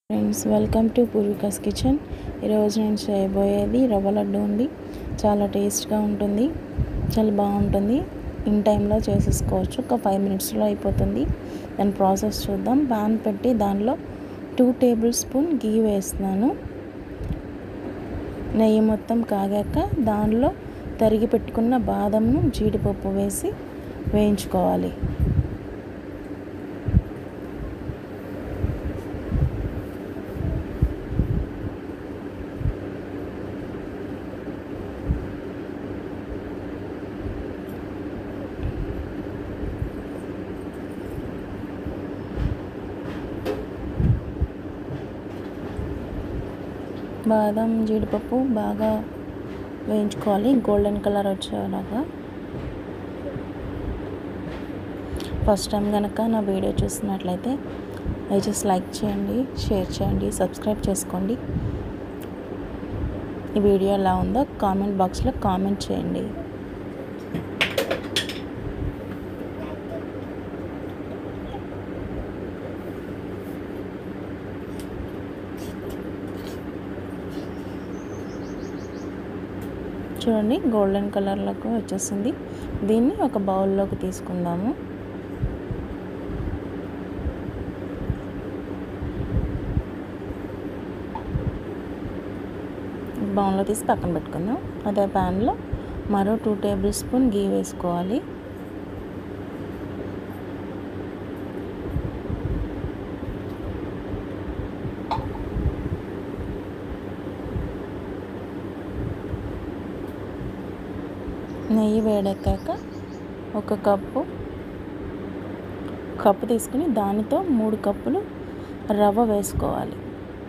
Friends, welcome to Poorvika's kitchen. ఈరోజు నేను చేయబోయేది రవ్వ లడ్డు ఉంది. చాలా టేస్ట్గా ఉంటుంది, చాలా బాగుంటుంది. ఇన్ టైంలో చేసేసుకోవచ్చు, ఒక 5 మినిట్స్లో అయిపోతుంది. దాని ప్రాసెస్ చూద్దాం. పాన్ పెట్టి దానిలో 2 టేబుల్ స్పూన్ గీ వేస్తున్నాను. నెయ్యి మొత్తం కాగాక దానిలో తరిగి పెట్టుకున్న బాదంను, జీడిపప్పు వేసి వేయించుకోవాలి. బాదం, జీడిపప్పు బాగా వేయించుకోవాలి, గోల్డెన్ కలర్ వచ్చేలాగా. ఫస్ట్ టైం కనుక నా వీడియో చూస్తున్నట్లయితే దయచేసి లైక్ చేయండి, షేర్ చేయండి, సబ్స్క్రైబ్ చేసుకోండి. ఈ వీడియో ఎలా ఉందో కామెంట్ బాక్స్లో కామెంట్ చేయండి. చూడండి, గోల్డెన్ కలర్లోకి వచ్చేసింది. దీన్ని ఒక బౌల్లోకి తీసుకుందాము. బౌల్లో తీసి పక్కన పెట్టుకుందాం. అదే ప్యాన్లో మరో 2 టేబుల్ స్పూన్ గీ వేసుకోవాలి. నెయ్యి వేడెక్కాక ఒక కప్పు తీసుకుని దానితో 3 కప్పులు రవ్వ వేసుకోవాలి.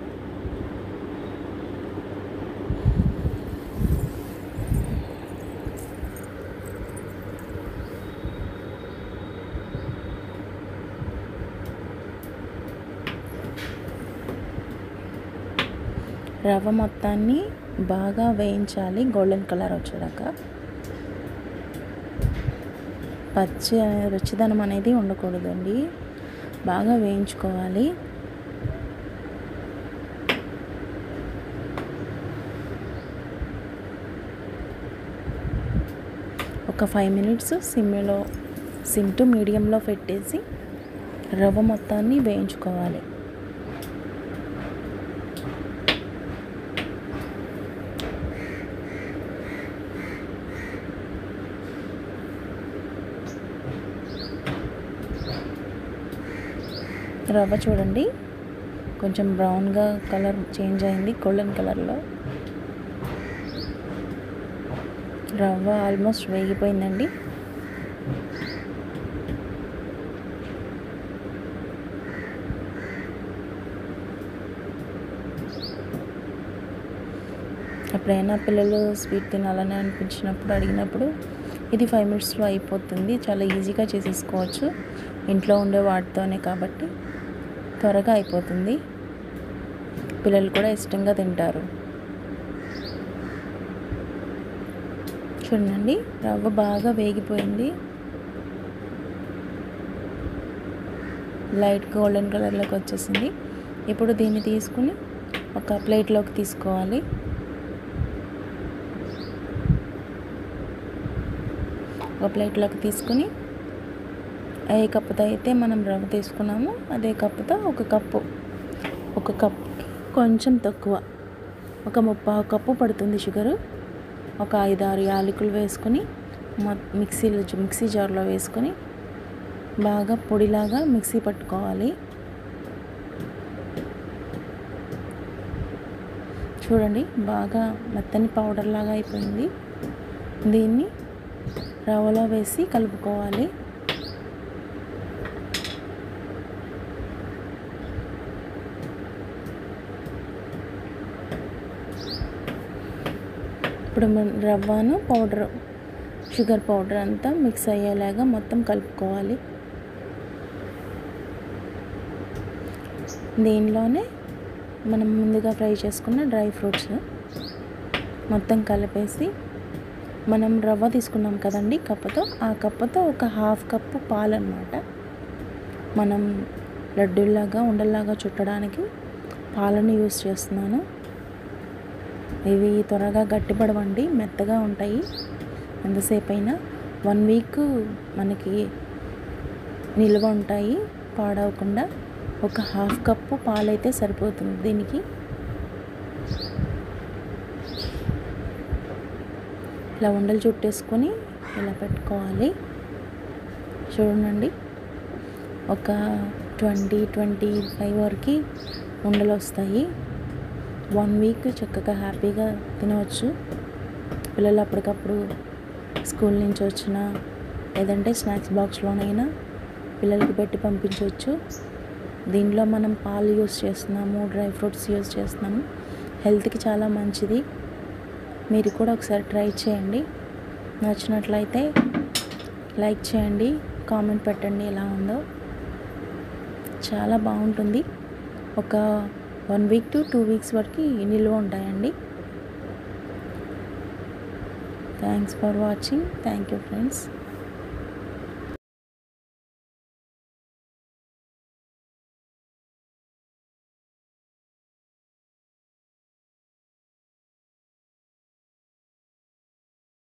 రవ్వ మొత్తాన్ని బాగా వేయించాలి, గోల్డెన్ కలర్ వచ్చేదాకా. రుచిదనం అనేది ఉండకూడదండి, బాగా వేయించుకోవాలి. ఒక 5 మినిట్స్ సిమ్ టు మీడియంలో పెట్టేసి రవ్వ మొత్తాన్ని వేయించుకోవాలి. రవ్వ చూడండి, కొంచెం బ్రౌన్గా కలర్ చేంజ్ అయింది, గోల్డెన్ కలర్లో. రవ్వ ఆల్మోస్ట్ వేగిపోయిందండి. ఎప్పుడైనా పిల్లలు స్వీట్ తినాలని అనిపించినప్పుడు, అడిగినప్పుడు ఇది 5 మినిట్స్లో అయిపోతుంది. చాలా ఈజీగా చేసేసుకోవచ్చు, ఇంట్లో ఉండే వాటితోనే కాబట్టి త్వరగా అయిపోతుంది. పిల్లలు కూడా ఇష్టంగా తింటారు. చూడండి, రవ్వ బాగా వేగిపోయింది, లైట్ గోల్డెన్ కలర్లోకి వచ్చేసింది. ఇప్పుడు దీన్ని తీసుకుని ఒక ప్లేట్లోకి తీసుకోవాలి. ఒక ప్లేట్లోకి తీసుకుని ఏ కప్పుతో అయితే మనం రవ్వ తీసుకున్నామో అదే కప్పుతో ఒక కప్పు కొంచెం తక్కువ, ఒక 3/4 కప్పు పడుతుంది షుగరు. ఒక 5-6 యాలకులు వేసుకొని మిక్సీ జార్లో వేసుకొని బాగా పొడిలాగా మిక్సీ పట్టుకోవాలి. చూడండి, బాగా మెత్తని పౌడర్ లాగా అయిపోయింది. దీన్ని రవ్వలో వేసి కలుపుకోవాలి. ఇప్పుడు రవ్వను షుగర్ పౌడర్ అంతా మిక్స్ అయ్యేలాగా మొత్తం కలుపుకోవాలి. దీనిలోనే మనం ముందుగా ఫ్రై చేసుకున్న డ్రై ఫ్రూట్స్ మొత్తం కలిపేసి, మనం రవ్వ తీసుకున్నాం కదండి కప్పుతో, ఆ కప్పుతో ఒక 1/2 కప్పు పాలు అన్నమాట. మనం లడ్డూలాగా ఉండల్లాగా చుట్టడానికి పాలను యూస్ చేస్తున్నాను. ఇవి త్వరగా గట్టిపడవండి, మెత్తగా ఉంటాయి. ఎంతసేపు అయినా 1 వీక్ మనకి నిల్వ ఉంటాయి పాడవకుండా. ఒక 1/2 కప్పు పాలైతే సరిపోతుంది దీనికి. ఇలా ఉండలు చుట్టేసుకొని ఇలా పెట్టుకోవాలి. చూడండి, ఒక 20-25 వరకు ఉండలు వస్తాయి. 1 వీక్ చక్కగా హ్యాపీగా తినవచ్చు. పిల్లలు అప్పటికప్పుడు స్కూల్ నుంచి వచ్చినా లేదంటే స్నాక్స్ బాక్స్లోనైనా పిల్లలకి పెట్టి పంపించవచ్చు. దీనిలో మనం పాలు యూస్ చేస్తున్నాము, డ్రై ఫ్రూట్స్ యూస్ చేస్తున్నాము. హెల్త్కి చాలా మంచిది. మీరు కూడా ఒకసారి ట్రై చేయండి. నచ్చినట్లయితే లైక్ చేయండి, కామెంట్ పెట్టండి ఎలా ఉందో. చాలా బాగుంటుంది. ఒక 1 వీక్ to 2 వీక్స్ వరకు నిల్వ ఉంటాయండి. Thanks for watching. Thank you friends.